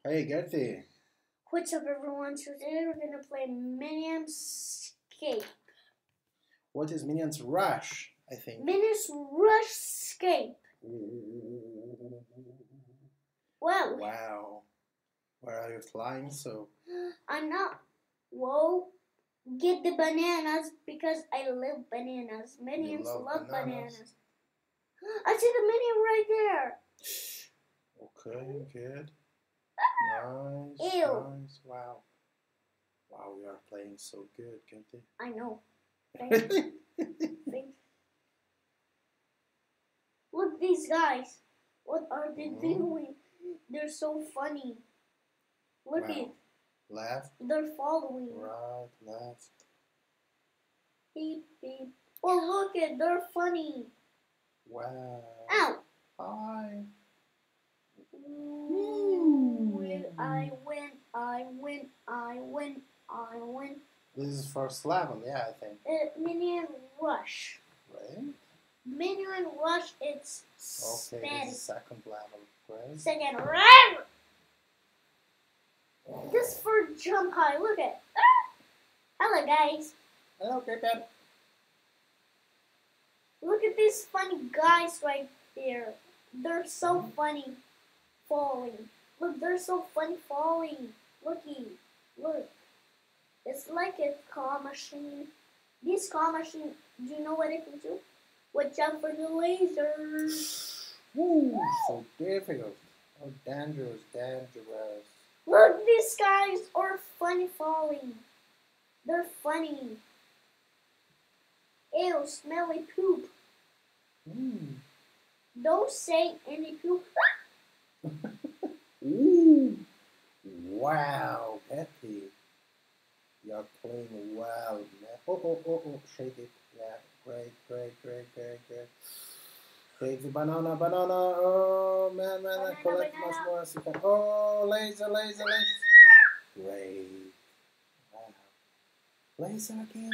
Hey, Gertie. What's up, everyone? Today we're gonna play Minions Escape. What is Minions Rush? I think. Minions Rush Escape. Well, Wow. Where are you flying? So. I'm not. Whoa, get the bananas because I love bananas. Minions love bananas. I see the minion right there. Okay, good. Nice. Ew. Nice. Wow. Wow, we are playing so good, Gertie. I know. Thanks. Look, these guys. What are they doing? They're so funny. Look Wow. it. Left. They're following. Right. Left. Beep beep. Oh, look it. They're funny. Wow. Ow. Hi. I win. I win. I win. I win. This is first level, yeah, I think. Minion Rush. Right? Minion Rush. It's Okay, Spanish. this is second level. Great. Second round. This for jump high. Look at. Hello, guys. Hello, Cricket. Look at these funny guys right there. They're so funny falling. Look, they're so funny falling. Looky. Look. It's like a claw machine. This claw machine, do you know what it can do? Watch out for the lasers. Woo, so difficult. Oh, dangerous. Look, these guys are funny falling. They're funny. Ew, smelly poop. Don't say any poop. Ooh. Wow, Betty. You're playing well, man. Oh, shake it. Yeah, great. Shake the banana. Oh, man, I collect much more as you can. Oh, laser. Great. Wow. Laser again.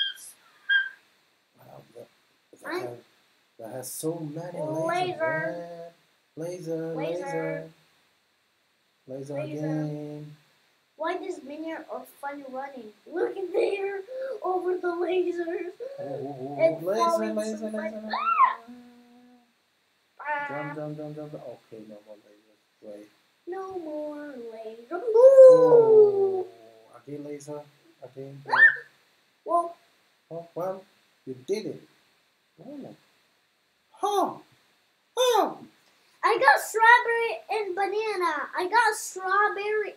Wow, that has so many lasers. Laser again. Why does Minion are funny running? Look at there, over the lasers. Laser. Jump. Okay, no more lasers. Great. No more lasers. Oh, again laser. Again. Well. Oh, well, you did it. Oh. Oh. I got strawberry and banana. Strawberry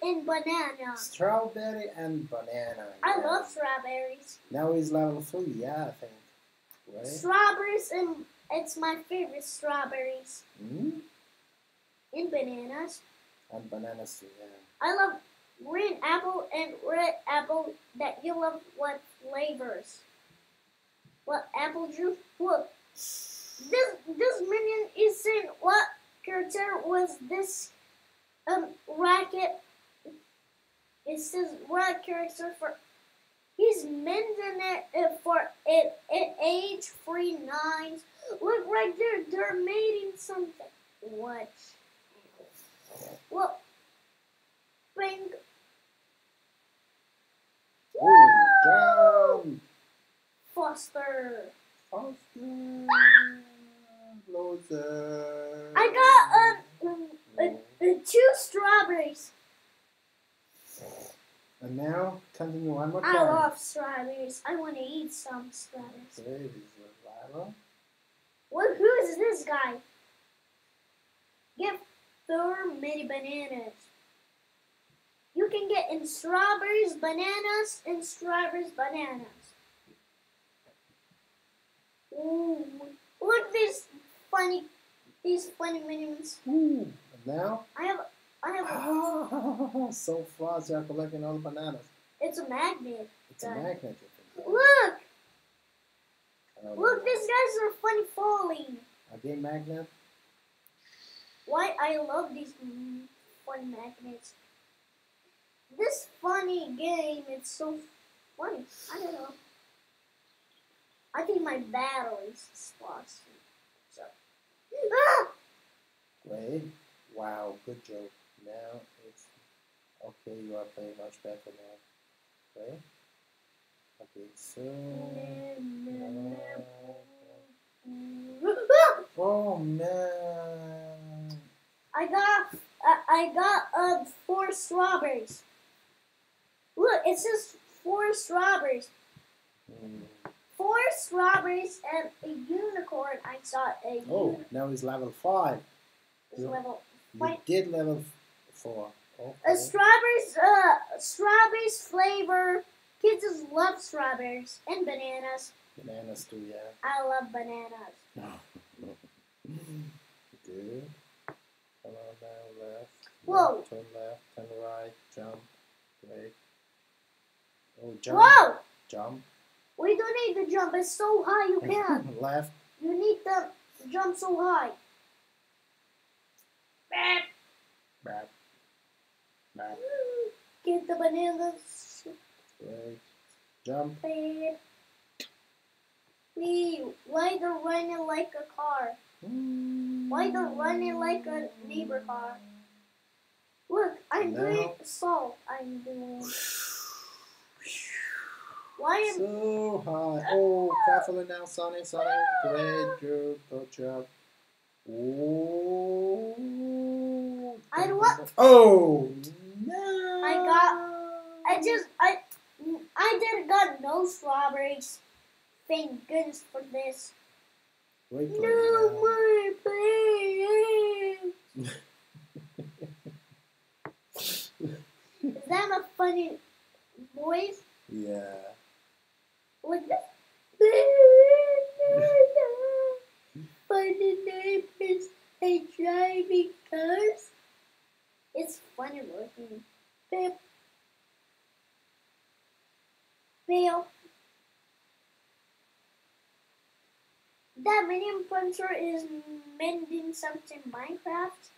and banana. I love strawberries. Now he's level 3, yeah, I think. Right? Strawberries and it's my favorite strawberries. Mm? And bananas. And bananas too, yeah. I love green apple and red apple. That you love what flavors? What apple juice? Look, this minion is in what character was this racket? It says what character for? He's mending it for age 3 9. Look right there, they're mating something. What? Well, bring. Oh, jump! Foster. Loser. I got 2 strawberries. And now, continue one more I time. love strawberries. I want to eat some strawberries. Okay, Who is this guy? Get 4 mini bananas. You can get in strawberries, bananas, and strawberries, bananas. Ooh, look these funny minions. Ooh, and now? I have so fast, you're collecting all the bananas. It's a magnet. It's a magnet. Look! Look, these guys are funny falling. Again, magnet? Why I love these funny magnets. This funny game, it's so funny. I don't know. I think my battery's lost. So. Ah! Great. Wow, good joke. Now it's Okay, you are playing much better now. Okay. Okay, so. Oh man. I got 4 strawberries. Look, it says 4 strawberries. 4 strawberries and a unicorn. I saw a Oh, now he's level 5. level. You did level 4. A Okay. strawberries flavor. Kids just love strawberries and bananas. Bananas too, yeah. I love bananas. Good. Come on now, left. Whoa. Left, turn right, jump. Great. Oh, jump. Whoa! Jump. We don't need to jump. It's so high you can't. Left. You need to jump so high. Back. Back. Get the bananas. Great. Jump. Why they're running like a car? Why they're running like a neighbor car? Look, I'm doing salt. I'm doing. Why am So high. Oh, careful now, Sonny. Great, good job. Oh. I don't want. Oh no! I didn't got no strawberries. Thank goodness for this. Wait, No more, please. Is that a funny voice? Yeah. Like this? Funny neighbors and driving cars. It's funny looking. Fail. That minion puncher is mending something Minecraft.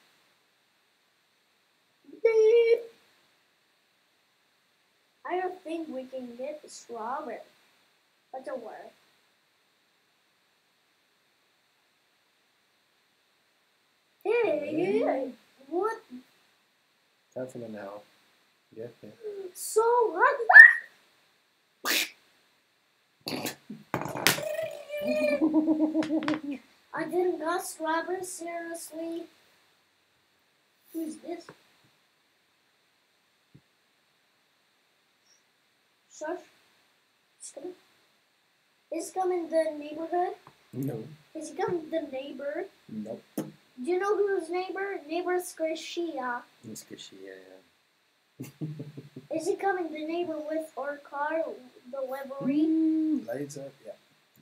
I don't think we can get the strawberry. But don't worry. Hey, what? Careful now. Get it. So hot. I didn't got strawberries, seriously. Who's this? Shush. It's coming. Is he coming the neighborhood? No. Is he coming the neighbor? Nope. Do you know who's neighbor? Neighbor Squishy. It's Squishy, yeah. Is he coming the neighbor with our car, the livery? Later, yeah.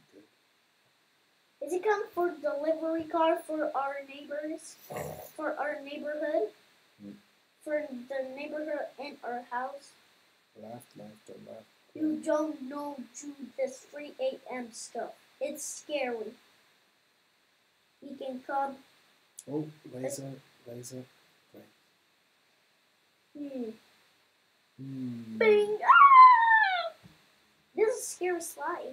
Is he coming for delivery car for our neighbors? For our neighborhood? For the neighborhood and our house? Left. You don't know do this 3 a.m. stuff. It's scary. He can come. Oh, laser. Great. Bing! Ah! This is a scary slide.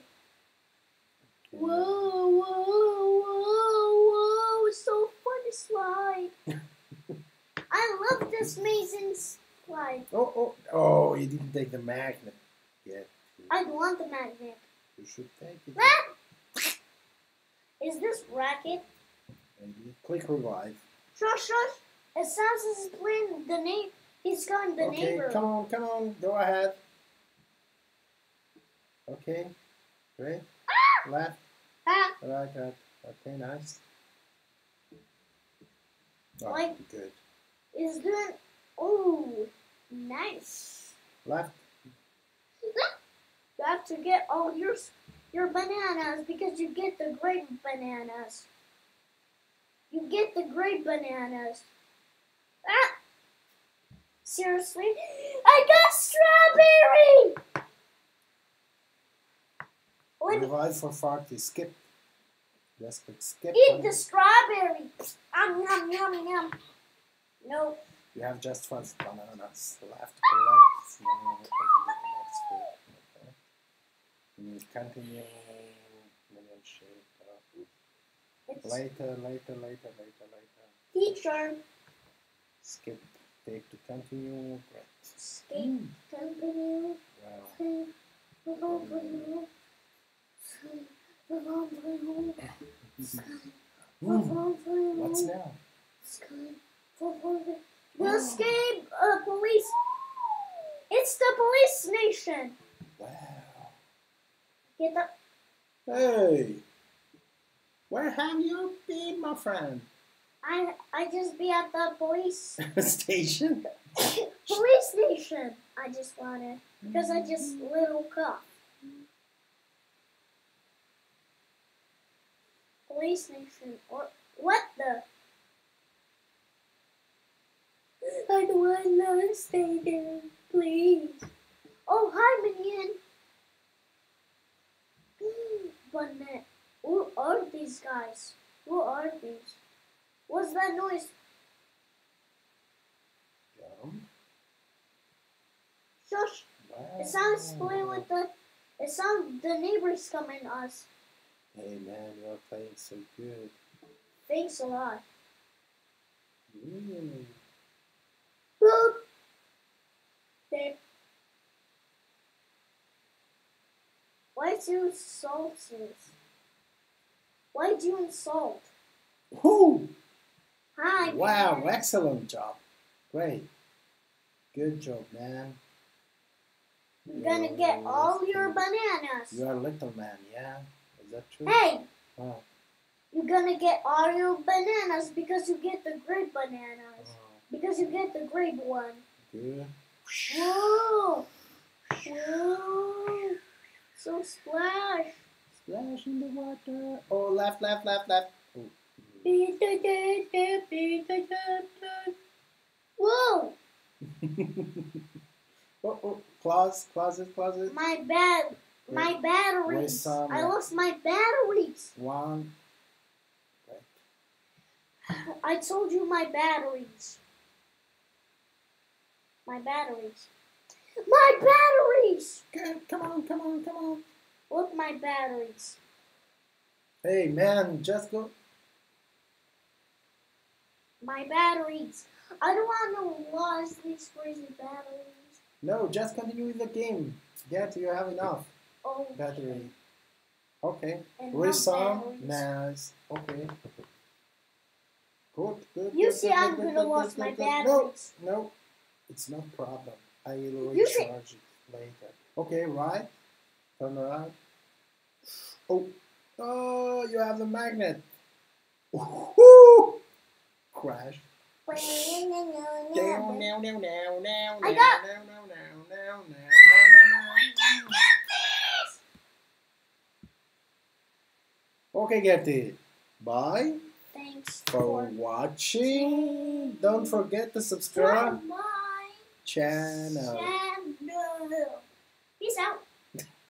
Whoa, it's so funny slide. I love this amazing slide. Oh, you didn't take the magnet yet. I want the magnet. You should take it. Is this racket? Maybe. Click revive. Shush. It sounds as he's playing the neighbor. He's got the neighbor. Okay, come on. Go ahead. Okay. Great. Left. Right. Okay, nice. Oh, Like, good. is doing. Oh, nice. Left. You have to get all your bananas because you get the great bananas. You get the great bananas. Ah! Seriously? I got strawberry! Revive for Farty. Skip. Just click skip. Eat the strawberry. Yum. No. You have just 5 bananas left. Collect. Okay. Continue. Minion shape. Later. Teacher. Skip. Escape to continue. Great. Escape, continue. Wow. What's now? The escape police. It's the police station. Wow. Get the. Hey, where have you been, my friend? I just be at the police Station? police station. I just wanted because I just little cough. Police station or what the? I don't want to stay there, please. Oh, hi, Minion. But who are these guys? Who are these? What's that noise? Jump. Shush! Wow. It sounds playing with the. It sounds the neighbors coming us. Hey man, you're playing so good. Thanks a lot. Boop. There. Why do you insult us? Why do you insult? Whoo! Hi. Wow, man. excellent job. Great. Good job, man. You're gonna get all your bananas. You're a little man, yeah? Is that true? Hey, Oh. you're gonna get all your bananas because you get the great bananas. Oh, Because you get the great one. good. Whoa! Whoa! So splash! Splash in the water. Oh, left, left, left, left. Oh. Whoa! Oh, closet. My Wait, batteries. some- I lost my batteries. One. Right. I told you my batteries. My batteries. My batteries! Good. Come on. Look, my batteries. Hey, man, just go. My batteries. I don't want to lose these crazy batteries. No, just continue with the game. Get, you have enough Oh, battery. Okay. And Raise not some. batteries. Nice. Okay. Good. You see, I'm gonna lose my batteries. No, it's no problem. I will You see- recharge it later. Okay, right. Turn around. Oh, you have the magnet. Woo! Crash. I I got- Okay, Gertie. Bye Thanks for watching. Don't forget to subscribe my channel.